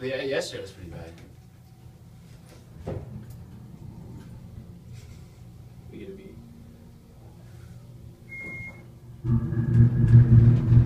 Yeah, yesterday was pretty bad. We get a beat.